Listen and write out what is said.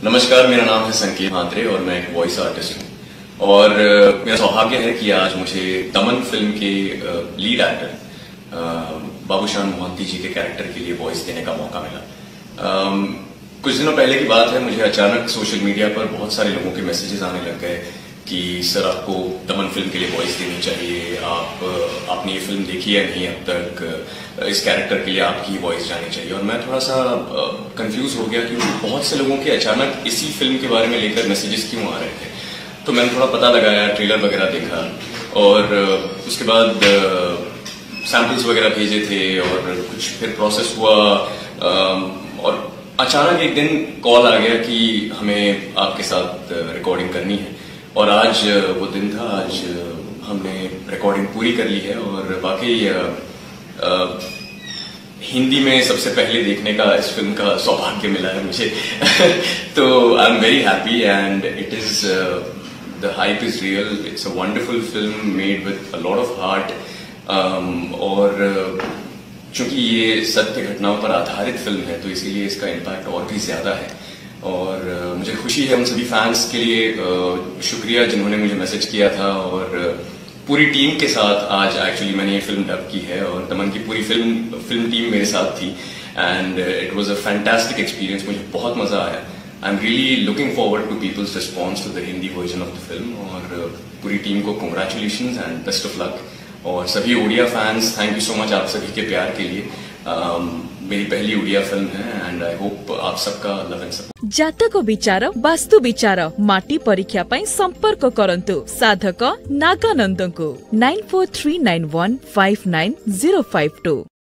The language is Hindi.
नमस्कार, मेरा नाम है संकेत म्हात्रे और मैं एक वॉइस आर्टिस्ट हूँ। और मेरा सौभाग्य है कि आज मुझे दमन फिल्म के लीड एक्टर बाबूशान मोहंती जी के कैरेक्टर के लिए वॉइस देने का मौका मिला। कुछ दिनों पहले की बात है, मुझे अचानक सोशल मीडिया पर बहुत सारे लोगों के मैसेजेस आने लग गए कि सर आपको दमन फिल्म के लिए वॉइस देनी चाहिए, आपने ये फिल्म देखी है नहीं अब तक, इस कैरेक्टर के लिए आपकी वॉइस जानी चाहिए। और मैं थोड़ा सा कंफ्यूज हो गया कि बहुत से लोगों के अचानक इसी फिल्म के बारे में लेकर मैसेजेस क्यों आ रहे थे। तो मैंने थोड़ा पता लगाया, ट्रेलर वगैरह देखा और उसके बाद सैम्पल्स वगैरह भेजे थे और कुछ फिर प्रोसेस हुआ और अचानक एक दिन कॉल आ गया कि हमें आपके साथ रिकॉर्डिंग करनी है। और आज वो दिन था, आज हमने रिकॉर्डिंग पूरी कर ली है और वाकई हिंदी में सबसे पहले देखने का इस फिल्म का सौभाग्य मिला है मुझे। तो I am very happy and it is the hype is real. It's a wonderful film made with a lot of heart. और चूंकि ये सत्य घटनाओं पर आधारित फिल्म है तो इसीलिए इसका इम्पैक्ट और भी ज्यादा है। और मुझे खुशी है उन सभी फैंस के लिए, शुक्रिया जिन्होंने मुझे मैसेज किया था। और पूरी टीम के साथ आज एक्चुअली मैंने ये फिल्म डब की है और दमन की पूरी फिल्म टीम मेरे साथ थी and it was a fantastic experience. मुझे बहुत मजा आया। I am really looking forward to people's response to the Hindi version of the film. और पूरी टीम को congratulations and best of luck. और सभी Odia fans, thank you so much आप सभी के प्यार के लिए। मेरी पहली उड़िया फिल्म है एंड आई होप आप सबका लव एंड सपोर्ट। जातक विचार, वास्तु विचार, माटी परीक्षा पई संपर्क करंतु साधक नागानंद को 9439159052।